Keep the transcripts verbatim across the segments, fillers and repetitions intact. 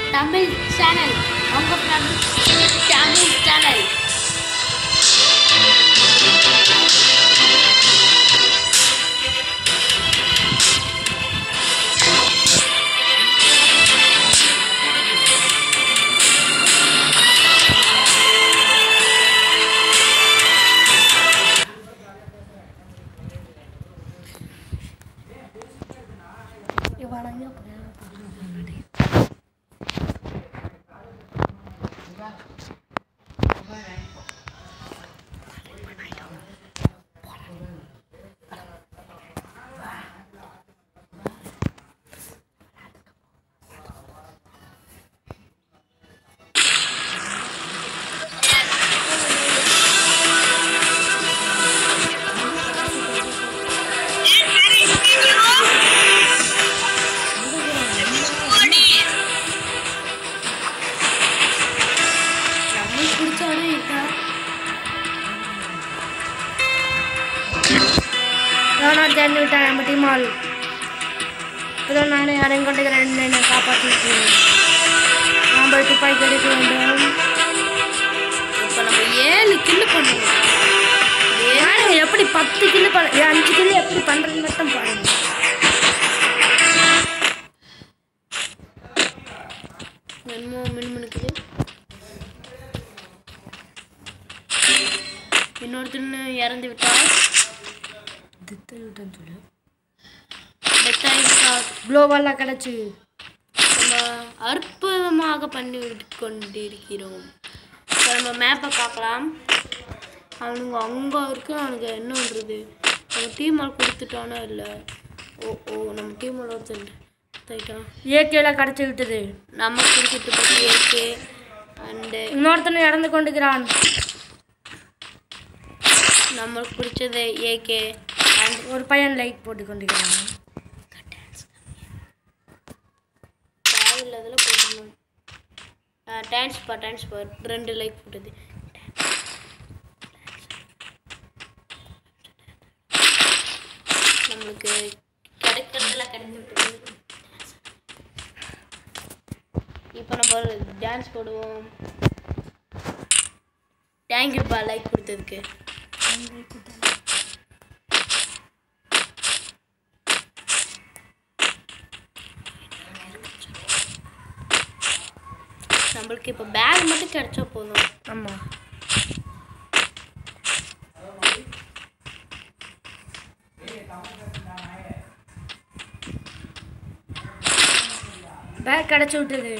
Tamil channel அவங்க Tamil channel மட்டிமால் இப்போ நானே யாரையும் கொண்டுக்கிறேன் என்னை காப்பாற்றிருக்கேன். நாம் துப்பாக்கி கிடைக்க வேண்டும். இப்போ நம்ம ஏழு கில்லு பண்ணுவோம். ஏழு எப்படி பத்து கில்லு பண்ண அஞ்சு கில்லு எப்படி பண்ணுறது மட்டும் பாருங்க. என்னமோ மின்மினுக்குது. இன்னொருத்தன்னு இறந்து விட்டால் சொல்லு குளோபலாக கிடச்சி நம்ம அற்புதமாக பண்ணி விட்டு கொண்டிருக்கிறோம். இப்போ நம்ம மேப்பை பார்க்கலாம். அவனுங்க அங்கே இருக்கு. அவனுக்கு என்ன பண்ணுறது? நம்ம டீமால் கொடுத்துட்டானோ இல்லை. ஓ ஓ நம்ம டீமால் ஒருத்தன் ஏகேல கிடச்சி விட்டது. நம்ம கொடுத்துட்டு பற்றி ஏகே அண்டு இன்னொருத்தனை இறந்து கொண்டுக்கிறான். நம்மளுக்கு பிடிச்சது ஏகே அண்ட் ஒரு பையன் லைக் போட்டு கொண்டுக்கிறான். தேவையில்லாதல போட்டுருந்தோம். டான்ஸ் பா டான்ஸ் பா ரெண்டு லைக் போட்டது. நம்மளுக்கு கிடைக்கிறதுலாம் கிடைச்சிட்டு இப்போ நம்ம டான்ஸ் போடுவோம். தேங்க்யூப்பா லைக் கொடுத்ததுக்கு. நம்மளுக்கு இப்போ பேக் மட்டும் கிடைச்சா போதும். ஆமாம் பேக் கிடைச்சி விட்டது.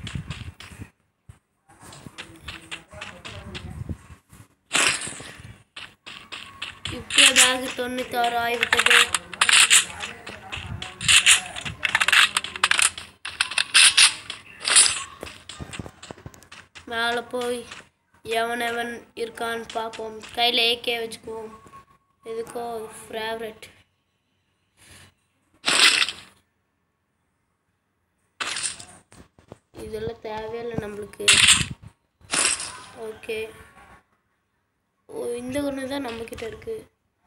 இப்போ பேக் தொண்ணூத்தாறு ஆகிவிட்டது. மேலே போய் எவன் எவன் இருக்கான்னு பார்ப்போம். கையில் ஏகே வச்சுக்குவோம். இதுக்கோ ஃபேவரட். இதெல்லாம் தேவையில்லை நம்மளுக்கு. ஓகே ஓ இந்த ஒன்று தான் நம்மக்கிட்ட இருக்குது.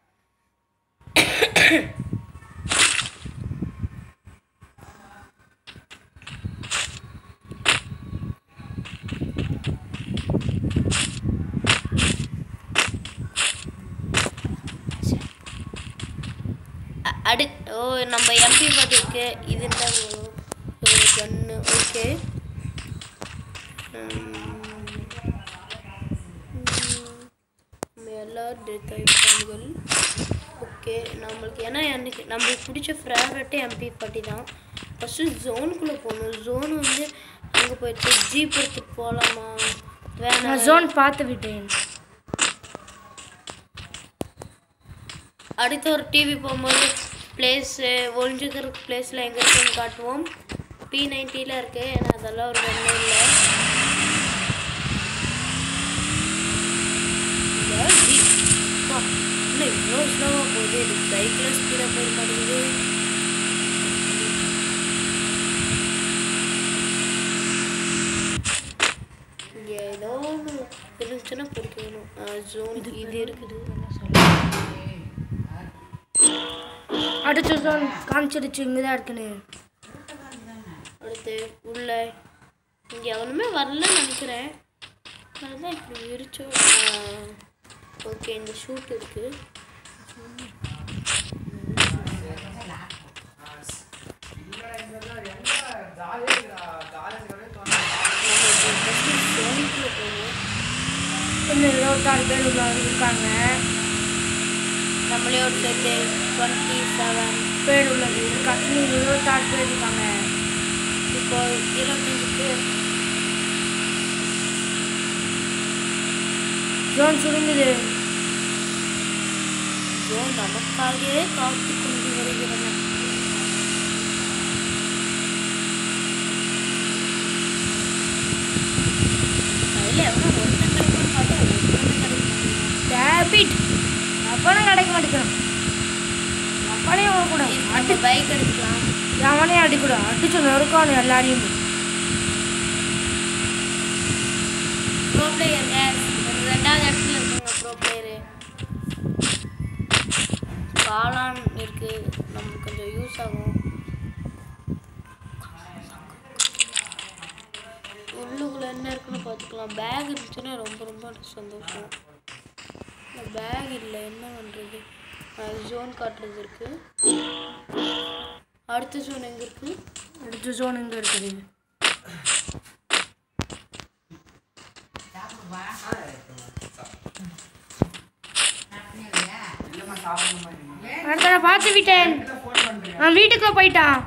அடு ஓ நம்ம எம்பி பார்த்துருக்கு. இது கன்று. ஓகே எல்லாரும் டெத் ஆகிட்டார்கள். ஓகே நம்மளுக்கு ஏன்னா எனக்கு நம்மளுக்கு பிடிச்ச ஃபேவரட்டே எம்பி ஃபார்ட்டி தான். ஃபஸ்ட்டு ஜோனுக்குள்ளே போகணும். ஜோன் வந்து அங்கே போயிட்டு ஜீப் எடுத்துட்டு போகலாமா? வேணாம் ஜோன் பார்த்து விட்டேன். அடுத்த ஒரு டிவி போகும்போது பிளேஸு ஒழிஞ்சுக்கிற பிளேஸில் எங்கே இருக்குன்னு காட்டுவோம். பி நைன்ட்டியில் இருக்குது. ஏன்னா அதெல்லாம் ஒரு ஒன்றும் இல்லை. இன்னும் இவ்வளோ ஸ்லோவாக போகுது. இது சைக்கிளில் ஸ்பீடாக போய் மாட்டேங்குது. இங்கே ஏதோ ஒன்று இருந்துச்சுன்னா பிடிக்கணும். ஜோன் இது இருக்குது. அடுத்த ஜோன் காமிச்சிருச்சு. இங்கே தான் இருக்குன்னு. அடுத்து உள்ள இங்கே எவனுமே வரலன்னு நினைக்கிறேன். அதுதான் இப்படி விரிச்சோம். ஓகே, இந்த ஷூட் இருக்குது. இன்னும் இருபத்தாறு பேர் உள்ள இருக்காங்க. நம்மளே ஒரு சேர்த்து டுவெண்ட்டி செவன் பேர் உள்ளது இருக்காங்க. இன்னும் இருபத்தாறு பேர் இருக்காங்க. இப்போ இருபத்தஞ்சு பேர். ஜோன் சுருங்குது. ஜோன் நமக்காகவே காத்து கொண்டு வருகிறன. அதில் எவ்வளோ ஒருத்தன் கிடைக்கும் பார்த்தா ஒருத்தன் கிடைக்கும். டேபிட் அப்பனே கிடைக்க மாட்டேங்கிறான். அப்பனே கூட அடி பைக் எடுக்கலாம். அவனே அடிக்கூட அடிச்சு நொறுக்கானு எல்லாரையும். ப்ரோ பிளேயர் ரெண்டாவது இடத்துல இருக்குங்க. ப்ரோ பிளேயரு காளான் இருக்கு, நமக்கு கொஞ்சம் யூஸ் ஆகும். உள்ளுக்குள்ள என்ன இருக்குன்னு பார்த்துக்கலாம். பேக் இருந்துச்சுன்னா ரொம்ப ரொம்ப சந்தோஷம். பேக் இல்லை, என்ன பண்ணுறது? ஜோன் காட்டுறது இருக்கு. அடுத்த ஜோன் எங்கே இருக்கு? அடுத்த ஜோன் எங்கே இருக்குது? அடுத்த பார்த்து விட்டேன். நான் வீட்டுக்குள்ள போயிட்டான்.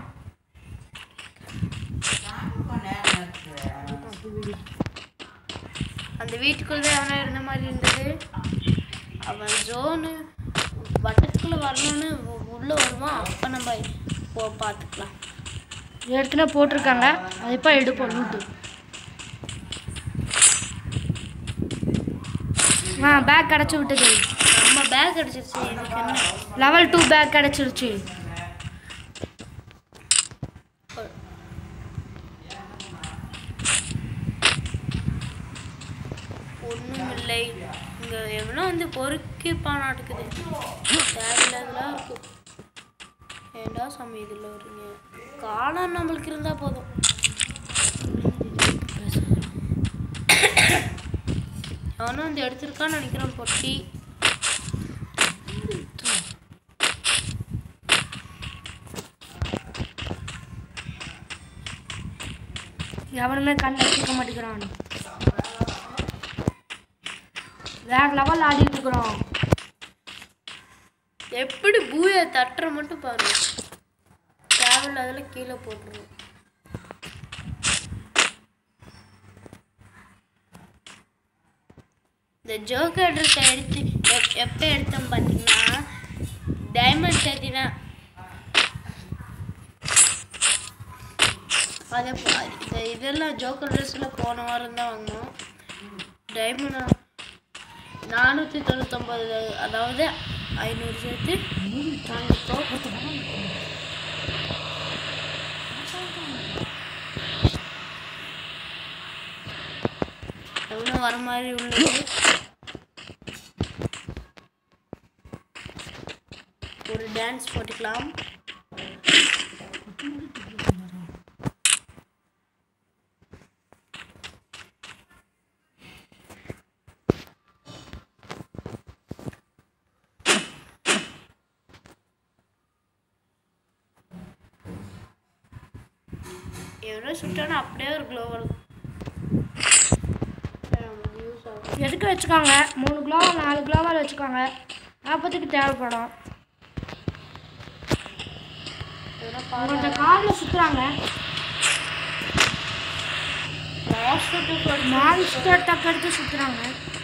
அந்த வீட்டுக்குள்ளே அவனை இருந்த மாதிரி இருந்தது. அவன் ஜோனு வட்டத்துக்குள்ளே வரணும்னு உள்ளே வருவான். அப்போ நம்ம போ பார்த்துக்கலாம். ஏற்கனவே போட்டிருக்காங்க, அது இப்போ எடுப்போம் லூட்டு. ஆ பேக் கிடச்சி விட்டது. நம்ம பேக் கிடச்சிருச்சு. எனக்கு என்ன லெவல் டூ பேக் கிடச்சிருச்சு. ஒன்றும் இல்லை. இங்கே எவ்வளோ வந்து பொறுக்கி பானாட்டுக்குது. தேவையில்லாதெல்லாம் இருக்குது. ஏண்டா சாமி இதில் வருங்க. காலம் நம்மளுக்கு இருந்தால் போதும். அவனும் வந்து எடுத்துருக்கான்னு நினைக்கிறேன் பொட்டி. எவனுமே கண் வச்சுக்க மாட்டேங்கிறான். வேற லெவல் ஆடிட்டு இருக்கிறோம். எப்படி பூயை தட்டுற மட்டும் பாருங்க. தேவையில்லாதல கீழே போட்டுருவோம். இந்த ஜோக்கர் ட்ரெஸ்ஸை எடுத்து எப் எப்போ எடுத்தோம் பார்த்தீங்கன்னா டைமண்ட் சேர்த்தினா அதை இந்த இதெல்லாம் ஜோக்கர் ட்ரெஸ்ஸில் போன வாரம் தான் வாங்கினோம். டைமண்ட் நானூற்றி தொண்ணூத்தொம்பது, அதாவது ஐநூறு சேர்த்து எவ்வளோ வர மாதிரி உள்ளது. ஒரு டான்ஸ் போட்டுக்கலாம். எவ்வளோ சுட்டானா அப்படியே ஒரு க்ளோவல் எதுக்கு வச்சுக்காங்க? மூணு கிலோவா நாலு கிலோவால் வச்சுக்காங்க. நாற்பத்துக்கு தேவைப்படும். கொஞ்சம் காலில் சுற்றுறாங்க. மான்ஸ்டர் டக் எடுத்து சுற்றுறாங்க.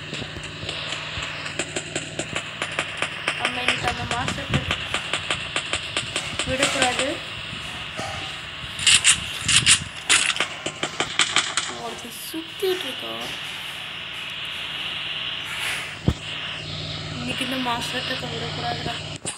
நம்ம இன்னைக்கு அந்த மாஸ்டர் விடக்கூடாது. சுற்றிட்டு இருக்கோம். இன்னைக்கு இந்த மாஸ்டர் டக்கை விடக்கூடாதுடா.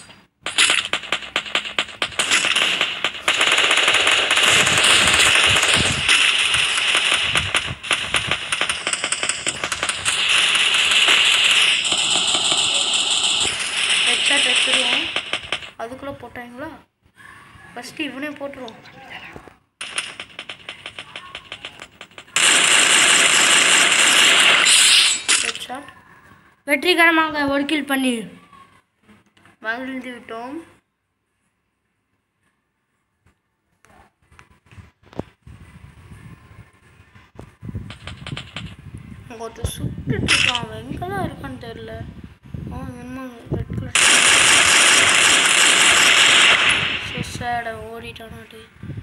ஹெட்ஷாட் வச்சுருவோம். அதுக்குள்ளே போட்டாங்களா? ஃபஸ்ட்டு இவனே போட்டுருவோம். வெற்றிகரமாக ஒரு கில் பண்ணி மகிழ்ந்து விட்டோம். ஒருத்தர் சுட்டுட்டு இருக்கான். அவன் எங்கதான் இருக்கான்னு தெரியல. அவன் என்ன ரெட் கலர் சேட ஓடிட்டானாட்டு.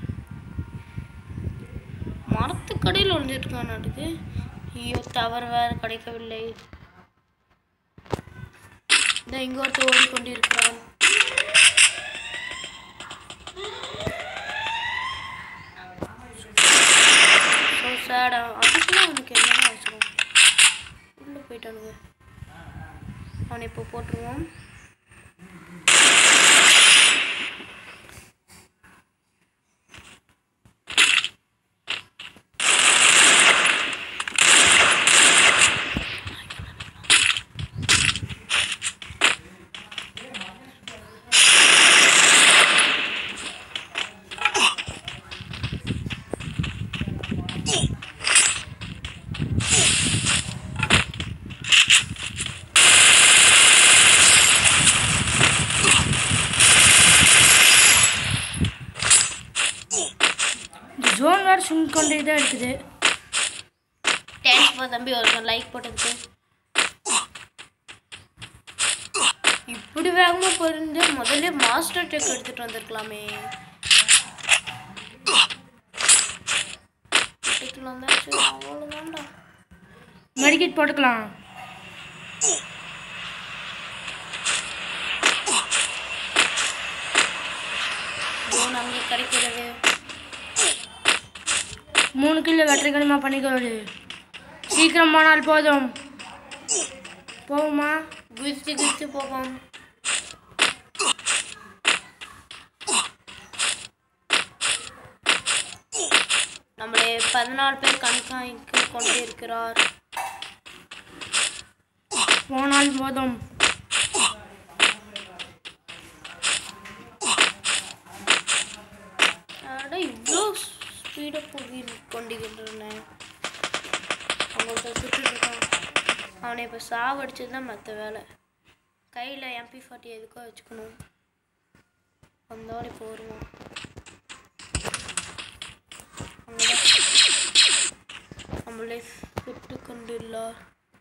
மரத்துக்கடையில் ஒழிஞ்சிட்டு இருக்கான் நாட்டுக்கு. ஐயோ தவறு வேறு கிடைக்கவில்லை. இந்த இங்க ஒருத்தர் ஓடிக்கொண்டிருக்கிறான். ஸோ சேடா அதுக்குலாம் அவனுக்கு என்ன அவசரம்? உள்ளே போயிட்டானுங்க. அவனை இப்போ போட்டுருவோம். ஜோன் வேறு சுங்க கொண்டே தான் இருக்குது. தேங்க்ஸ் தம்பி ஒரு லைக் போட்டதுக்கு. இப்படி வேகமாக போயிருந்து முதல்ல மாஸ்டர் டெக் எடுத்துட்டு வந்திருக்கலாமே. அவ்வளோதான்டா. மெடிக்கெட் போட்டுக்கலாம். ஜோன் அங்கே கிடைக்கிறது. மூணு கிலோ வெற்றிகரமாக பண்ணிக்கிறது. சீக்கிரம் போனால் போதும். போகுமா? குதித்து குதித்து போவோம். நம்மளே பதினாலு பேர் கண்காணிக்க கொண்டிருக்கிறார். போனால் போதும். இவ்வளோ ஸ்பீடாக போகி கொண்டிருக்கின்றன. அவங்கள்ட்ட சுட்டுட்டு இருக்கான். அவனை இப்போ சாவடிச்சது தான் மற்ற வேலை. கையில் எம்பி ஃபார்ட்டி எதுக்கோ வச்சுக்கணும். வந்தோடனே இப்போ வருவோம். நம்மளே சுட்டு கொண்டுள்ளார்.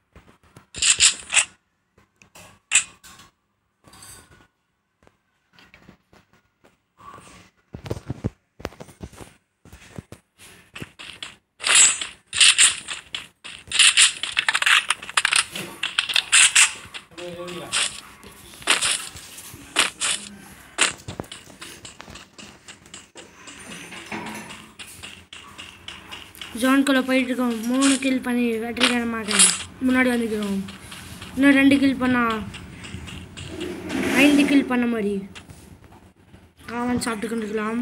ஜோன்குள்ளே போயிட்டுருக்கோம். மூணு கில் பண்ணி வெற்றிகரமாக முன்னாடி வந்துக்கிறோம். இன்னும் ரெண்டு கில் பண்ணால் ஐந்து கில் பண்ண மாதிரி காவன் சாப்பிட்டு கொண்டுக்கலாம்.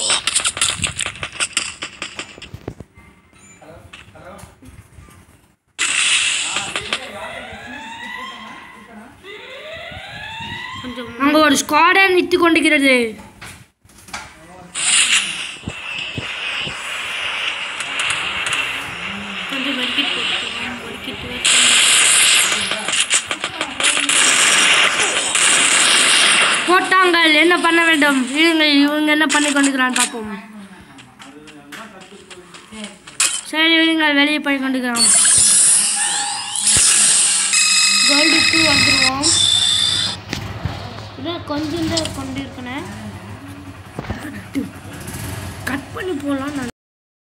அங்கே ஒரு ஸ்குவாடே நிற்று கொண்டிருக்கிறது. கொஞ்சம் மெடிக்கெட் போட்டுக்கலாம். மெடிக்கெட் போட்டாங்க. என்ன பண்ண வேண்டும்? இவங்க இவங்க என்ன பண்ணி கொண்டிருக்கிறான்னு பார்ப்போம். சரி இவங்க வெளியே போய் கொண்டிருக்கிறோம். கோல்டுக்கு வந்துடுவோம். இன்னும் கொஞ்சம் தான் கொண்டிருக்கேன். கட் பண்ணி போகலாம்.